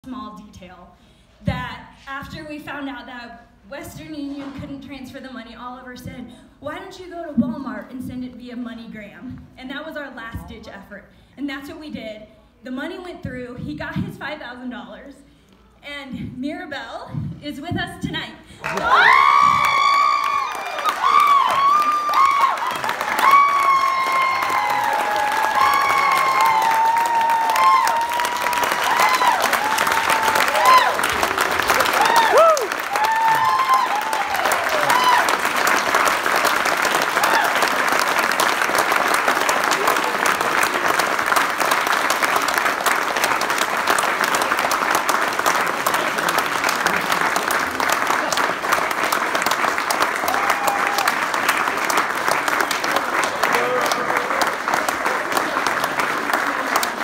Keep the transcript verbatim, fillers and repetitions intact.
small detail that after we found out that Western Union couldn't transfer the money, Oliver said, why don't you go to Walmart and send it via MoneyGram? And that was our last ditch effort. And that's what we did. The money went through, he got his five thousand dollars, and Mirabelle is with us tonight.